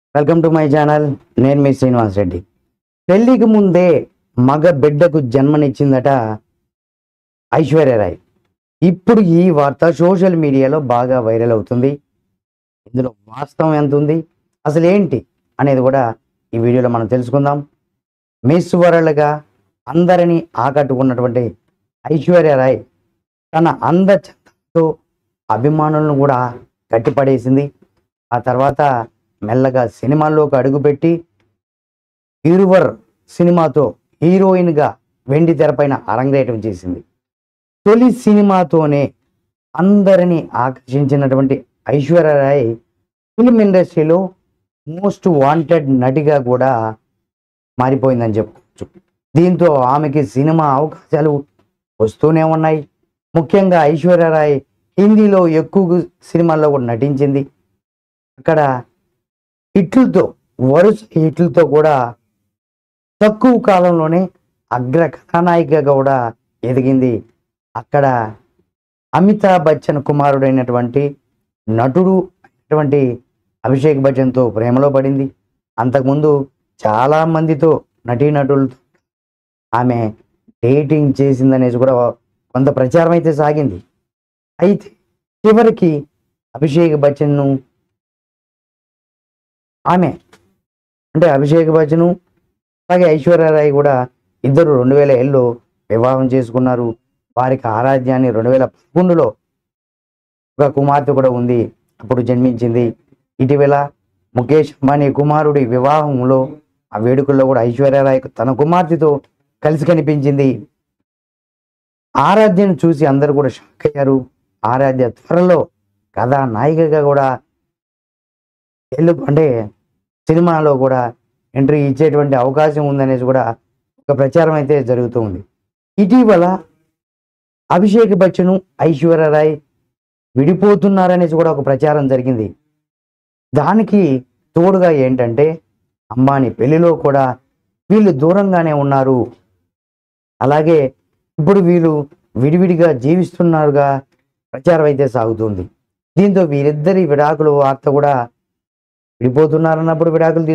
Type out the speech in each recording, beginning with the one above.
Welcome to my channel. నేను మీ శ్రీనివాస్ రెడ్డి. పెళ్లికి ముందే మగ బిడ్డకు జన్మనిచ్చిందట ఐశ్వర్య రాయ్. ఇప్పుడు ఈ వార్త సోషల్ మీడియాలో బాగా వైరల్ అవుతుంది. ఇందులో వాస్తవం ఎంత ఉంది, అసలు ఏంటి అనేది కూడా ఈ వీడియోలో మనం తెలుసుకుందాం. మిస్ వరల్డ్గా అందరినీ ఆకట్టుకున్నటువంటి ఐశ్వర్య రాయ్ తన అందచందంతో అభిమానులను కూడా కట్టిపడేసింది. ఆ తర్వాత మెల్లగా సినిమాల్లోకి అడుగుపెట్టి ఇరువర్ సినిమాతో హీరోయిన్గా వెండి తెరపైన అరంగేటం చేసింది. తొలి సినిమాతోనే అందరినీ ఆకర్షించినటువంటి ఐశ్వర్య రాయ్ ఫిల్మ్ ఇండస్ట్రీలో మోస్ట్ వాంటెడ్ నటిగా కూడా మారిపోయిందని చెప్పుకోవచ్చు. దీంతో ఆమెకి సినిమా అవకాశాలు వస్తూనే ఉన్నాయి. ముఖ్యంగా ఐశ్వర్య రాయ్ హిందీలో ఎక్కువ సినిమాల్లో కూడా నటించింది. అక్కడ హిట్లతో, వరుస హిట్లతో కూడా తక్కువ కాలంలోనే అగ్ర కథానాయికగా కూడా ఎదిగింది. అక్కడ అమితాబ్ బచ్చన్ కుమారుడైనటువంటి నటుడు అయినటువంటి అభిషేక్ బచ్చన్తో ప్రేమలో పడింది. అంతకుముందు చాలా మందితో నటీనటులతో ఆమె డేటింగ్ చేసిందనేసి కూడా కొంత ప్రచారం అయితే సాగింది. అయితే చివరికి అభిషేక్ బచ్చన్ను ఆమె అంటే అభిషేక్ బచ్చను అలాగే ఐశ్వర్య రాయ్ కూడా ఇద్దరు 2007లో వివాహం చేసుకున్నారు. వారికి ఆరాధ్యాన్ని 2011లో ఒక కుమార్తె కూడా ఉంది, అప్పుడు జన్మించింది. ఇటీవల ముఖేష్ అంబానీ కుమారుడి వివాహంలో ఆ వేడుకల్లో కూడా ఐశ్వర్య రాయ్ తన కుమార్తెతో కలిసి కనిపించింది. ఆరాధ్యను చూసి అందరూ కూడా షాక్ అయ్యారు. ఆరాధ్య త్వరలో కథానాయికగా కూడా అంటే సినిమాలో కూడా ఎంట్రీ ఇచ్చేటువంటి అవకాశం ఉందనేసి కూడా ఒక ప్రచారం అయితే జరుగుతూ ఉంది. ఇటీవల అభిషేక్ బచ్చను ఐశ్వర్య రాయ్ విడిపోతున్నారనేసి కూడా ఒక ప్రచారం జరిగింది. దానికి తోడుగా ఏంటంటే అంబానీ పెళ్లిలో కూడా వీళ్ళు దూరంగానే ఉన్నారు, అలాగే ఇప్పుడు వీళ్ళు విడివిడిగా జీవిస్తున్నారుగా ప్రచారం అయితే సాగుతుంది. దీంతో వీరిద్దరి విడాకుల వార్త కూడా విడిపోతున్నారన్నప్పుడు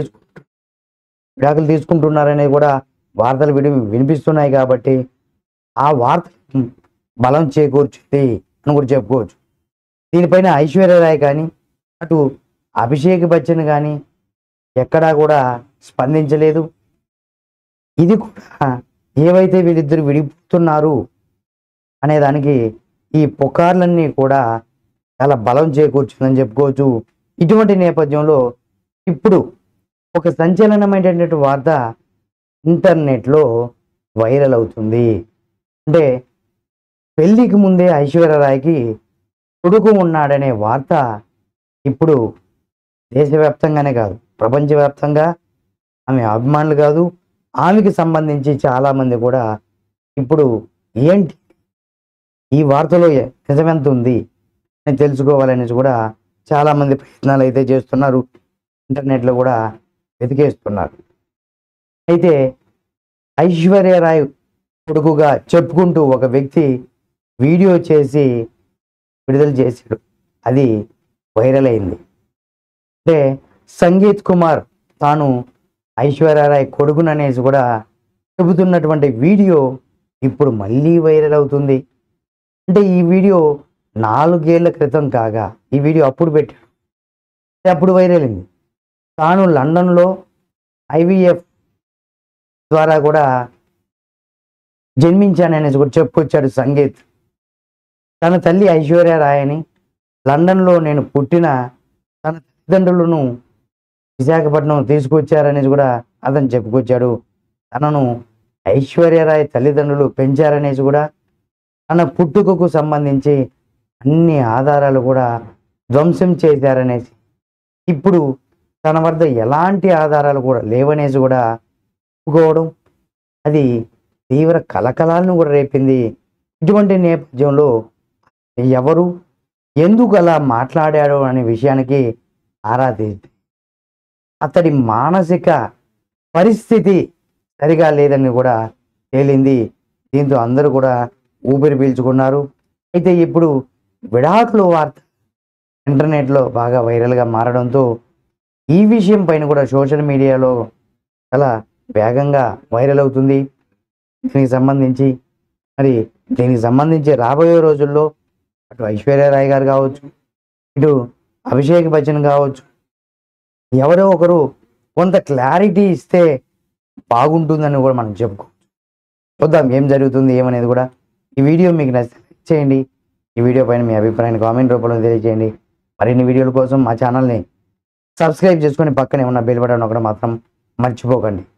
విడాకులు తీసుకుంటున్నారనేది కూడా వార్తలు వినిపిస్తున్నాయి. కాబట్టి ఆ వార్త బలం చేకూర్చింది అని కూడా చెప్పుకోవచ్చు. దీనిపైన ఐశ్వర్య రాయ్ కానీ అటు అభిషేక్ బచ్చన్ కానీ ఎక్కడా కూడా స్పందించలేదు. ఇది కూడా ఏవైతే వీళ్ళిద్దరు విడిపోతున్నారు అనే దానికి ఈ పుకార్లన్నీ కూడా చాలా బలం చేకూర్చుందని చెప్పుకోవచ్చు. ఇటువంటి నేపథ్యంలో ఇప్పుడు ఒక సంచలనమైనటువంటి వార్త ఇంటర్నెట్లో వైరల్ అవుతుంది. అంటే పెళ్లికి ముందే ఐశ్వర్య రాయ్కి కొడుకు ఉన్నాడనే వార్త ఇప్పుడు దేశవ్యాప్తంగానే కాదు, ప్రపంచవ్యాప్తంగా ఆమె అభిమానులు కాదు, ఆమెకి సంబంధించి చాలామంది కూడా ఇప్పుడు ఏంటి ఈ వార్తలో నిజమెంత ఉంది అని తెలుసుకోవాలనేసి కూడా చాలామంది ప్రయత్నాలు అయితే చేస్తున్నారు. ఇంటర్నెట్లో కూడా వెతికేస్తున్నారు. అయితే ఐశ్వర్య రాయ్ కొడుకుగా చెప్పుకుంటూ ఒక వ్యక్తి వీడియో చేసి విడుదల చేశాడు. అది వైరల్ అయింది. అంటే సంగీత్ కుమార్ తాను ఐశ్వర్య రాయ్ కొడుకుననేసి కూడా చెబుతున్నటువంటి వీడియో ఇప్పుడు మళ్ళీ వైరల్ అవుతుంది. అంటే ఈ వీడియో 4 ఏళ్ల క్రితం కాగా ఈ వీడియో అప్పుడు పెట్టాడు, అప్పుడు వైరల్ అయింది. తాను లండన్లో IVF ద్వారా కూడా జన్మించాననేసి కూడా చెప్పుకొచ్చాడు సంగీత్. తన తల్లి ఐశ్వర్య రాయ్ అని, లండన్లో నేను పుట్టిన తన తల్లిదండ్రులను విశాఖపట్నం తీసుకొచ్చారనేసి కూడా అతను చెప్పుకొచ్చాడు. తనను ఐశ్వర్య రాయ్ తల్లిదండ్రులు పెంచారనేసి కూడా, తన పుట్టుకకు సంబంధించి అన్ని ఆధారాలు కూడా ధ్వంసం చేశారనేసి, ఇప్పుడు తన వద్ద ఎలాంటి ఆధారాలు కూడా లేవనేసి కూడా ఒప్పుకోవడం, అది తీవ్ర కలకలాలను కూడా రేపింది. ఇటువంటి నేపథ్యంలో ఎవరు ఎందుకు అలా మాట్లాడాడు అనే విషయానికి ఆరా తీస్తే అతడి మానసిక పరిస్థితి సరిగా లేదని కూడా తేలింది. దీంతో అందరూ కూడా ఊపిరి పీల్చుకున్నారు. అయితే ఇప్పుడు విడాకుల వార్త ఇంటర్నెట్లో బాగా వైరల్గా మారడంతో ఈ విషయం పైన కూడా సోషల్ మీడియాలో చాలా వేగంగా వైరల్ అవుతుంది. దీనికి సంబంధించి రాబోయే రోజుల్లో అటు ఐశ్వర్య రాయ్ గారు కావచ్చు, ఇటు అభిషేక్ బచ్చన్ కావచ్చు, ఎవరో ఒకరు కొంత క్లారిటీ ఇస్తే బాగుంటుందని కూడా మనం చెప్పుకోవచ్చు. చూద్దాం ఏం జరుగుతుంది ఏమనేది కూడా. ఈ వీడియో మీకు నచ్చితే లైక్ చేయండి. ఈ వీడియో పైన మీ అభిప్రాయాన్ని కామెంట్ రూపంలో తెలియజేయండి. మరిన్ని వీడియోల కోసం మా ఛానల్ని సబ్స్క్రైబ్ చేసుకొని పక్కనే ఉన్న బెల్ బటన్ ఒకటి మాత్రం మర్చిపోకండి.